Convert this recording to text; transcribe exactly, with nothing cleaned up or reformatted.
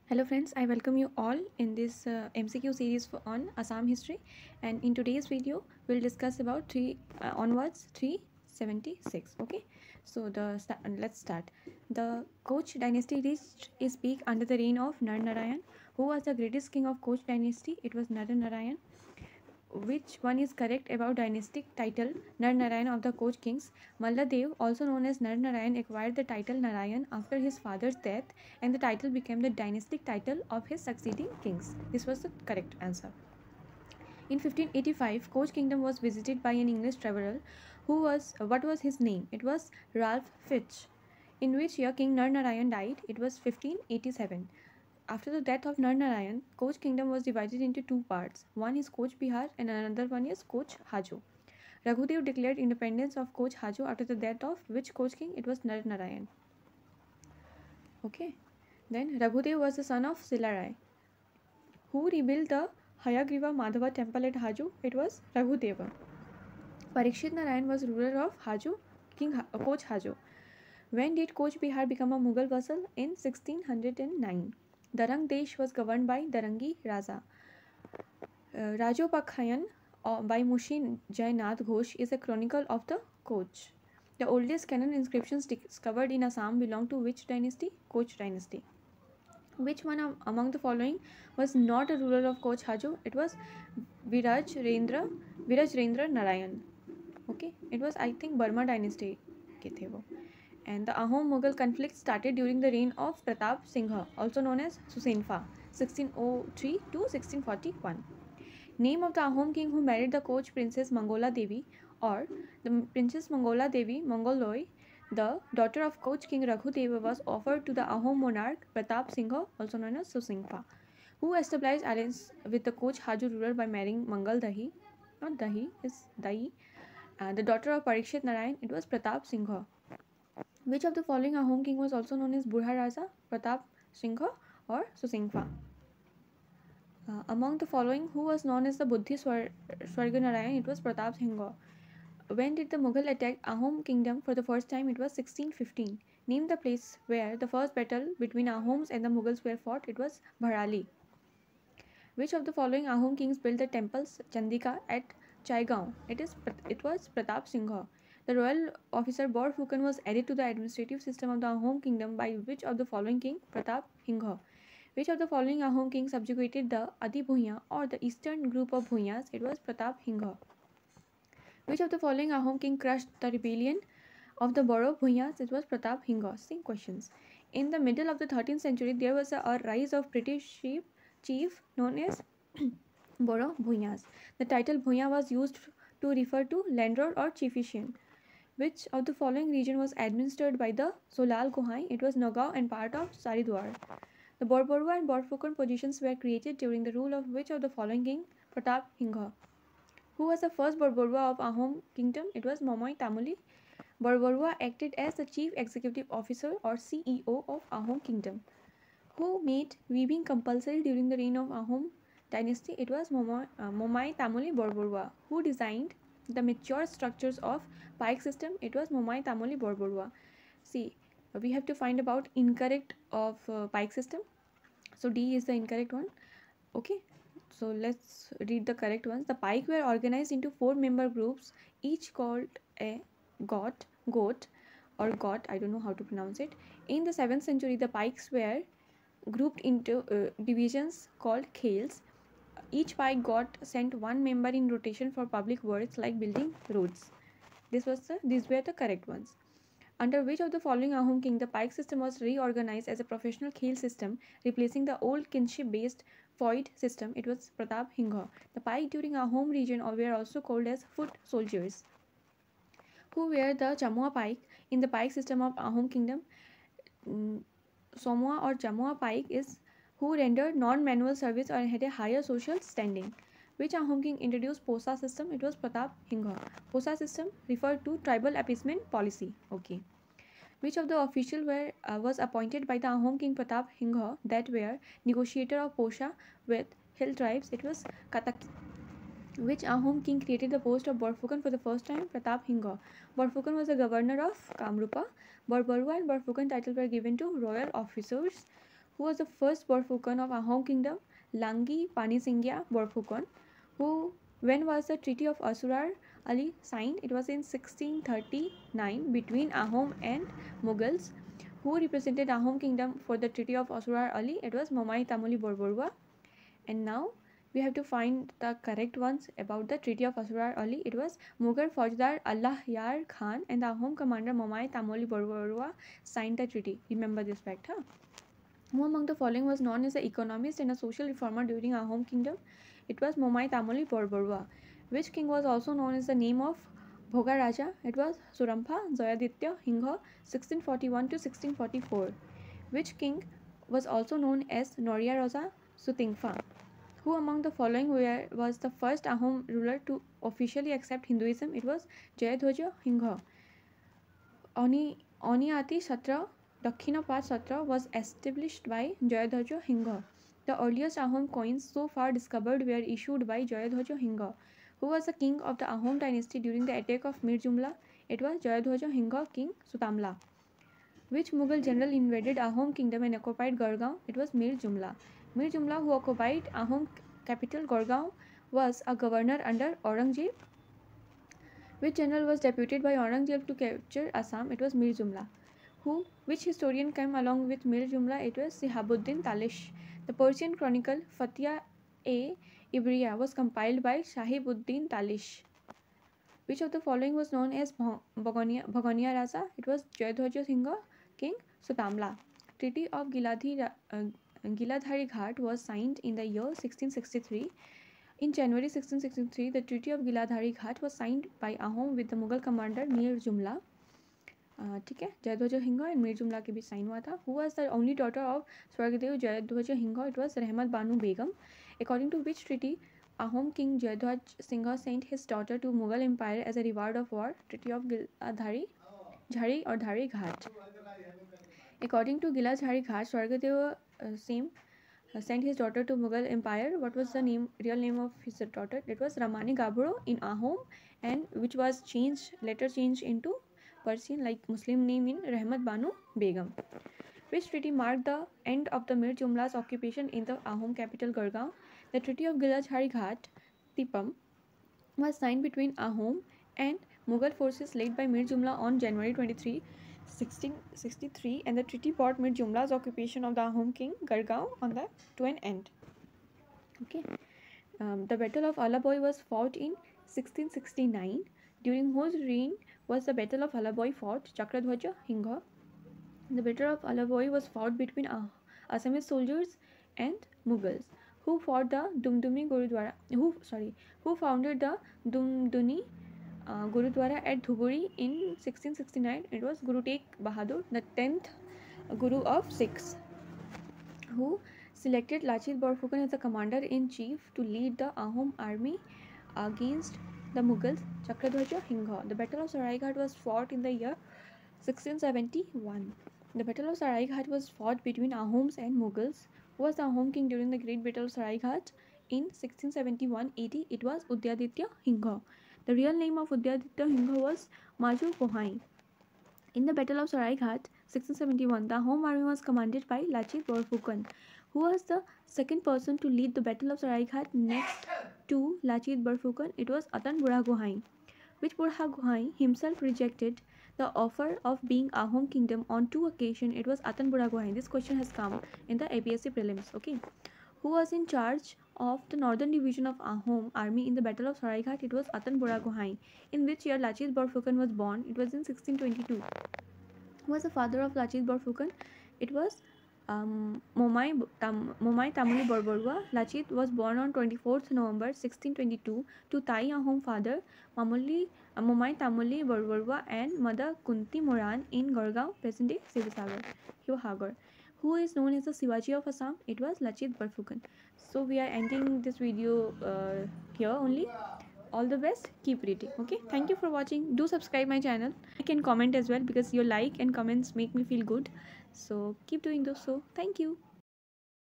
Hello friends, I welcome you all in this uh, M C Q series for, on Assam history, and in today's video we'll discuss about three uh, onwards three seventy-six. Okay, so the let's start. The Koch dynasty reached its peak under the reign of Nar Narayan. Who was the greatest king of Koch dynasty? It was Nar Narayan. Which one is correct about dynastic title Nar Narayan of the Koch kings? Malladev, also known as Nar Narayan, acquired the title Narayan after his father's death, and the title became the dynastic title of his succeeding kings. This was the correct answer. In fifteen eighty-five, Koch kingdom was visited by an English traveler who was what was his name? It was Ralph Fitch. In which year King Nar Narayan died? It was fifteen eighty-seven. After the death of Nar Narayan, Koch kingdom was divided into two parts. One is Koch Bihar and another one is Koch Hajo. Raghudev declared independence of Koch Hajo after the death of which Koch king? It was Nar Narayan. Okay. Then Raghudev was the son of Silarai. Who rebuilt the Hayagriva Madhava temple at Hajo? It was Raghudeva. Parikshit Narayan was ruler of Hajo, King ha- Koch Hajo. When did Koch Bihar become a Mughal vassal? In sixteen oh nine. Darang Desh was governed by Darangi Raja. Uh, Rajopakhayan uh, by Mushi Jainath Ghosh is a chronicle of the Koch. The oldest canon inscriptions discovered in Assam belong to which dynasty? Koch dynasty. Which one among the following was not a ruler of Koch Hajo? It was Viraj Rendra, Viraj Rendra Narayan. Okay, it was I think Burma dynasty के थे वो. And the Ahom Mughal conflict started during the reign of Pratap Singha, also known as Susenfa, sixteen oh three to sixteen forty-one. Name of the Ahom king who married the Koch princess Mangola Devi, or the Princess Mangola Devi Mongoloi, the daughter of Koch king Raghudeva, was offered to the Ahom monarch Pratap Singha, also known as Susenfa, who established alliance with the Koch Hajo ruler by marrying Mangal Dahi, not Dahi, is Dai, uh, the daughter of Parikshit Narayan. It was Pratap Singha. Which of the following Ahom king was also known as Burha Raja, Pratap Singha or Susingfa? Uh, among the following, who was known as the Buddhi Swar- Swarganarayan? It was Pratap Singha. When did the Mughal attack Ahom kingdom for the first time? It was sixteen fifteen. Name the place where the first battle between Ahoms and the Mughals were fought. It was Bharali. Which of the following Ahom kings built the temples Chandika at Chaigaon? It is it was Pratap Singha. The royal officer Borfukan was added to the administrative system of the Ahom kingdom by which of the following king? Pratap Singha. Which of the following Ahom kings subjugated the Adi Bhuya or the eastern group of Bhuyas? It was Pratap Singha. Which of the following Ahom king crushed the rebellion of the Boro Bhuyas? It was Pratap Singha. Same questions. In the middle of the thirteenth century, there was a, a rise of British chief, chief known as Boro Bhuyas. The title Bhuya was used to refer to landlord or chieftain. Which of the following region was administered by the Solal Kohai? It was Nagaon and part of Saridwar. The Borborua and Borfukan positions were created during the rule of which of the following king? Pratap Singha. Who was the first Borborua of Ahom kingdom? It was Momoi Tamuli. Borborua acted as the chief executive officer or C E O of Ahom kingdom. Who made weaving compulsory during the reign of Ahom dynasty? It was Momoi, uh, Momai Tamuli Borborua. Who designed the mature structures of pike system? It was Momai Tamuli Borborua. See, we have to find about incorrect of uh, pike system. So D is the incorrect one. Okay, so let's read the correct ones. The pike were organized into four member groups, each called a got, goat or got, I don't know how to pronounce it. In the seventh century, the pikes were grouped into uh, divisions called khales. Each pike got sent one member in rotation for public works like building roads. This was the these were the correct ones. Under which of the following Ahom king the pike system was reorganized as a professional khel system, replacing the old kinship-based feud system? It was Pratap Singha. The pike during Ahom region were also called as foot soldiers. Who were the Chamua pike in the pike system of Ahom kingdom? Mm, Somua or Chamua pike is who rendered non-manual service or had a higher social standing. Which Ahom king introduced Posa system? It was Pratap Singha. Posa system referred to tribal appeasement policy. Okay. Which of the official were uh, was appointed by the Ahom king Pratap Singha that were negotiator of Posha with hill tribes? It was Kataki. Which Ahom king created the post of Borfukan for the first time? Pratap Singha. Borfukan was the governor of Kamrupa. Borbarua and Borfukan title were given to royal officers Who was the first Borphukon of Ahom kingdom? Langi Panisingya Borphukon. Who, when was the Treaty of Asurar Ali signed? It was in sixteen thirty-nine between Ahom and Mughals. Who represented Ahom kingdom for the Treaty of Asurar Ali? It was Momai Tamuli Borborua. And now we have to find the correct ones about the Treaty of Asurar Ali. It was Mughal Faujdar Allah Yar Khan and the Ahom commander Momai Tamoli Borborua signed the treaty. Remember this fact, huh? Who among the following was known as an economist and a social reformer during Ahom kingdom? It was Momai Tamoli Borborua. Which king was also known as the name of Bhoga Raja? It was Surampha Jayaditya Hingha sixteen forty-one to sixteen forty-four. Which king was also known as Noria Raja Sutingfa? Who among the following were, was the first Ahom ruler to officially accept Hinduism? It was Jayadhwaja Hingha. Oni Oniati Satra Dakkhinapad Satra was established by Jayadhwaja Hingha. The earliest Ahom coins so far discovered were issued by Jayadhwaja Hingha. Who was the king of the Ahom dynasty during the attack of Mir Jumla? It was Jayadhwaja Hingha, King Sutamla. Which Mughal general invaded Ahom kingdom and occupied Gargaon? It was Mir Jumla. Mir Jumla, who occupied Ahom capital Gargaon, was a governor under Aurangzeb. Which general was deputed by Aurangzeb to capture Assam? It was Mir Jumla. Who, which historian came along with Mir Jumla? It was Sihabuddin Talish. The Persian chronicle Fatih-e-Ibriya was compiled by Shahibuddin Talish. Which of the following was known as Bhagonia, Bhagonia Raja? It was Jayadhwaja Singha, King Sutamla. Treaty of Giladhi, uh, Giladhari Ghat was signed in the year sixteen sixty-three. In January sixteen sixty-three, the Treaty of Giladhari Ghat was signed by Ahom with the Mughal commander Mir Jumla. ठीक है, जयध्वज हिंगा and Mir जुमला के बीच sign हुआ था. Who was the only daughter of Swargadeo Jaidhwaj हिंगा? It was रहमत बानु बेगम. According to which treaty Ahom king Jayadhwaj Singha sent his daughter to Mughal Empire as a reward of war? Treaty of Giladhari Jhari or Dhari Ghat. According to Giladhari Ghat, Swargadeva uh, Sim uh, sent his daughter to Mughal Empire. What was the name, real name of his daughter? It was Ramani Gabro in Ahom, and which was changed later changed into Persian like Muslim name in Rahmat Banu Begum. Which treaty marked the end of the Mir Jumla's occupation in the Ahom capital Gargaon? The Treaty of Giladhari Ghat Tipam was signed between Ahom and Mughal forces led by Mir Jumla on January twenty-third, sixteen sixty-three, and the treaty brought Mir Jumla's occupation of the Ahom king Gargaon on the to an end. Okay, um, the Battle of Alaboy was fought in sixteen sixty-nine. During whose reign was the Battle of Alaboy fought? Chakradhwaja Hingha. The Battle of Alaboy was fought between uh, Assamese soldiers and Mughals. Who fought the Dumdumi Gurudwara? Who sorry? Who founded the Dumduni uh, Gurudwara at Dhuburi in sixteen sixty-nine? It was Guru Tegh Bahadur, the tenth Guru of Sikhs. Who selected Lachit Borphukon as the commander-in-chief to lead the Ahom army against the Mughals? Chakradhwaja Hingha. The Battle of Saraighat was fought in the year sixteen seventy-one. The Battle of Saraighat was fought between Ahoms and Mughals. Who was the Ahom king during the Great Battle of Saraighat in sixteen seventy-one A D? It was Udyaditya Hingha. The real name of Udyaditya Hingha was Maju Kohai. In the Battle of Saraighat sixteen seventy-one, the Ahom army was commanded by Lachit Borphukon. Who was the second person to lead the Battle of Saraighat next to Lachit Borphukon? It was Atan Buragohain. Which Buragohain himself rejected the offer of being Ahom kingdom on two occasions? It was Atan Buragohain. This question has come in the A P S C prelims. Okay. Who was in charge of the northern division of Ahom army in the Battle of Saraighat? It was Atan Buragohain. In which year Lachit Borphukon was born? It was in sixteen twenty-two. Who was the father of Lachit Borphukon? It was um, Momai, Tam, Momai Tamuli Borborua. Lachit was born on twenty-fourth November sixteen twenty-two to Thai Ahom father Mamuli, uh, Momai Tamuli Borborua and mother Kunti Moran in Gargaon, present day Sivasagar, Hivahagar. Who is known as the Shivaji of Assam? It was Lachit Borphukon. So we are ending this video uh, here only. All the best, keep reading. Okay, thank you for watching. Do subscribe my channel. You can comment as well because your like and comments make me feel good. So keep doing those. So thank you.